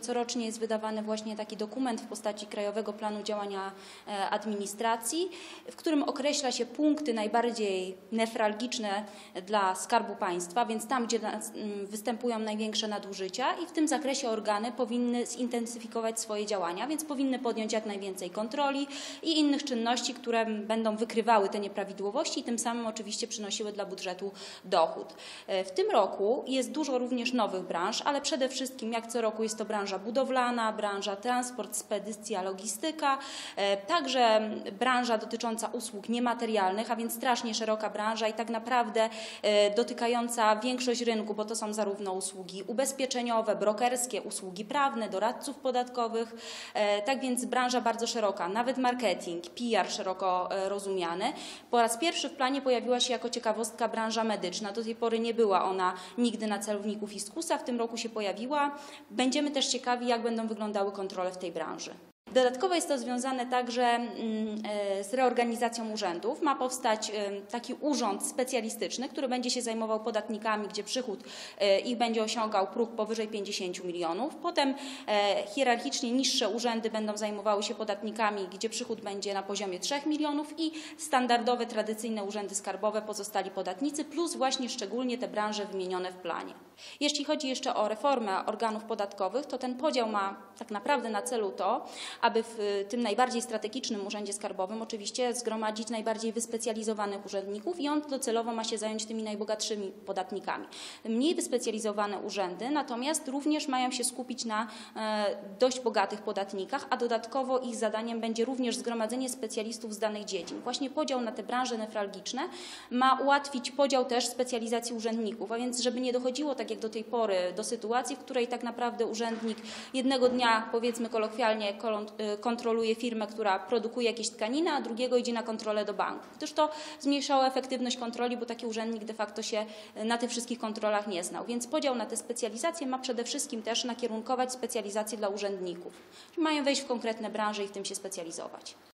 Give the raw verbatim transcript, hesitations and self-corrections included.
Corocznie jest wydawany właśnie taki dokument w postaci Krajowego Planu Działania Administracji, w którym określa się punkty najbardziej newralgiczne dla Skarbu Państwa, więc tam, gdzie występują największe nadużycia i w tym zakresie organy powinny zintensyfikować swoje działania, więc powinny podjąć jak najwięcej kontroli i innych czynności, które będą wykrywały te nieprawidłowości i tym samym oczywiście przynosiły dla budżetu dochód. W tym roku jest dużo również nowych branż, ale przede wszystkim jak co roku jest to branża budowlana, branża transport, spedycja, logistyka, także branża dotycząca usług niematerialnych, a więc strasznie szeroka branża i tak naprawdę dotykająca większość rynku, bo to są zarówno usługi ubezpieczeniowe, brokerskie, usługi prawne, doradców podatkowych, tak więc branża bardzo szeroka, nawet marketing, P R szeroko rozumiany. Po raz pierwszy w planie pojawiła się jako ciekawostka branża medyczna, do tej pory nie była ona nigdy na celowniku fiskusa, w tym roku się pojawiła. Będziemy też ciekawi, jak będą wyglądały kontrole w tej branży. Dodatkowo jest to związane także z reorganizacją urzędów. Ma powstać taki urząd specjalistyczny, który będzie się zajmował podatnikami, gdzie przychód ich będzie osiągał próg powyżej pięćdziesięciu milionów. Potem hierarchicznie niższe urzędy będą zajmowały się podatnikami, gdzie przychód będzie na poziomie trzech milionów i standardowe, tradycyjne urzędy skarbowe pozostali podatnicy, plus właśnie szczególnie te branże wymienione w planie. Jeśli chodzi jeszcze o reformę organów podatkowych, to ten podział ma tak naprawdę na celu to, aby w tym najbardziej strategicznym urzędzie skarbowym oczywiście zgromadzić najbardziej wyspecjalizowanych urzędników i on docelowo ma się zająć tymi najbogatszymi podatnikami. Mniej wyspecjalizowane urzędy natomiast również mają się skupić na dość bogatych podatnikach, a dodatkowo ich zadaniem będzie również zgromadzenie specjalistów z danych dziedzin. Właśnie podział na te branże newralgiczne ma ułatwić podział też specjalizacji urzędników, a więc żeby nie dochodziło tak jak do tej pory do sytuacji, w której tak naprawdę urzędnik jednego dnia, powiedzmy kolokwialnie, kontroluje firmę, która produkuje jakieś tkaniny, a drugiego idzie na kontrolę do banku. Gdyż to zmniejszało efektywność kontroli, bo taki urzędnik de facto się na tych wszystkich kontrolach nie znał. Więc podział na te specjalizacje ma przede wszystkim też nakierunkować specjalizacje dla urzędników. Czyli mają wejść w konkretne branże i w tym się specjalizować.